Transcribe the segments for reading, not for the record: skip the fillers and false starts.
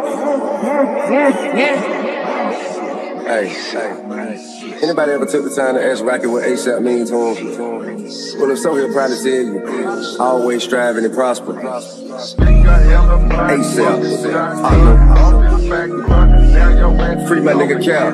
Hey, anybody ever took the time to ask Rocky what ASAP means to him? Well, if so, he'll probably tell you, always striving and prosper. ASAP. Free my nigga Cap.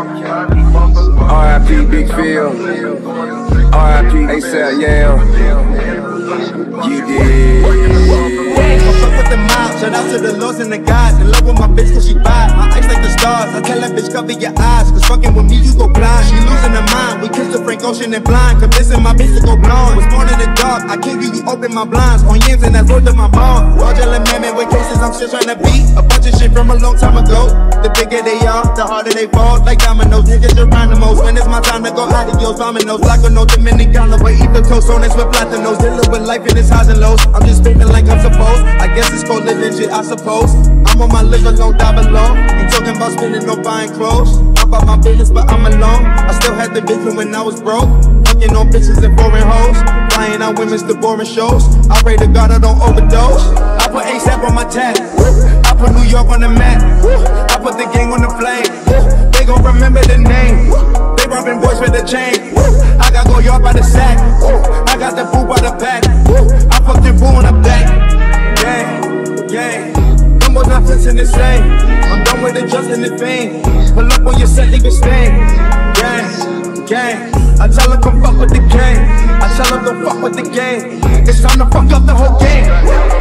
R.I.P. Big Phil. R.I.P. ASAP Yam. You did. Shout out to the Lords and the gods. In love with my bitch cause she bad. My eyes like the stars. I tell that bitch cover your eyes, cause fucking with me you go blind. She losing her mind. We kissed the Frank Ocean and blind. Convincing my bitch to go blonde. Was born in the dark. I can't you open my blinds. On yams and that's worth of my bond. Roger Lemon with cases I'm still trying to beat. A bunch of shit from a long time ago. The bigger they are, the harder they fall. Like dominoes, niggas around the most. When it's my time to go adios, dominoes. Like a no Dominicano, but eat the toast on this with platinos. Dealing with life in its highs and lows. I'm just spinning like I'm supposed. I guess it's called living shit, I suppose. I'm on my live alone, die below. Ain't talking about spending or buying clothes. I'm about my business, but I'm alone. I still had the vision when I was broke. Fucking on bitches and foreign hoes. Flying out women's to boring shows. I pray to God I don't overdose. I put ASAP on my tab. I put New York on the map. I put the gang on the flame. They gon' remember the name. They robbing boys with the chain. I got go yard by the sack. I got the boo by the back. I fucked the boo on the back. Yeah. Them boys not fixing the same. I'm done with adjusting the fame. Pull up on your set, leave it stain. Gang. I tell her come fuck with the game. I tell her don't fuck with the game. It's time to fuck up the whole game.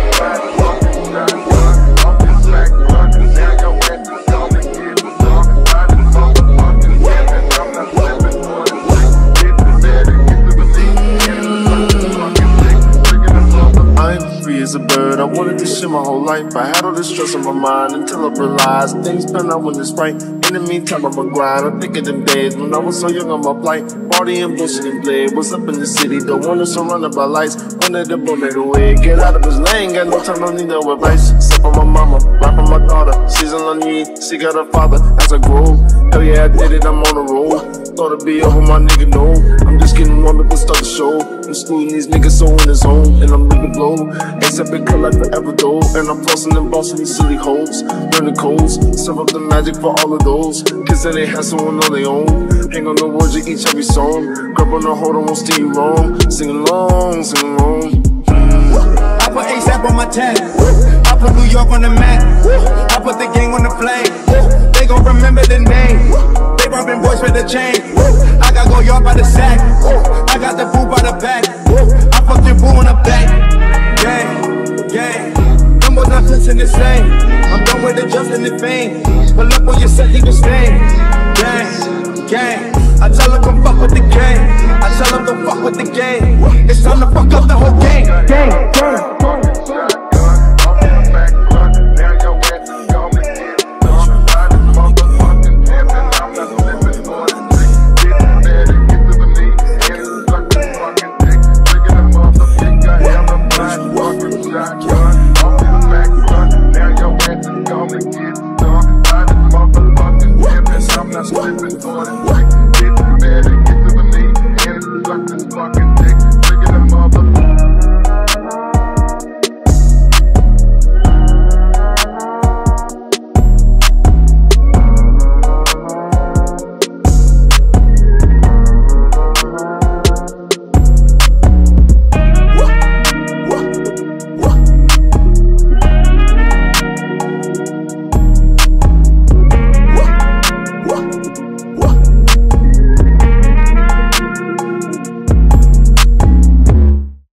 As a bird, I wanted this shit my whole life. I had all this stress on my mind until I realized things turn out when it's right. In the meantime, I'm a grind. I'm thinking them days when I was so young on my plight. Partying, bullshit and play. Was up in the city, don't want to surrounded by lights. Wanted to blow it away, get out of his lane. Got no time, no need no advice. Step on my mama, rap on my daughter. She's on me, she got her father. As I grow, hell yeah, I did it, I'm on the road. Thought it'd be over, my nigga, no. I'm just getting warm up and start the show. I'm schooling these niggas so in his home, and I'm living blow. ASAP been cut like forever though. And I'm flossing and bossing these silly hoes. Burning coals, serve up the magic for all of those. Kids that they hustle on their own. Hang on the words of each every song. Grab on the hold on, won't steer you wrong. Sing along, sing along. I put ASAP on my tab. I put New York on the map. I put the gang on the flame. They gon' remember the name. They robbing boys with the chain. I got go yard by the sack. I got the boo by the back. I fucked your boo on the back. Gang. Them boys not fixing the same. I'm done with adjusting the fame. Pull up on your set, leave it stain. Gang. I tell her come fuck with the game. I tell her don't fuck with the game. It's time to fuck up the whole game. Gang.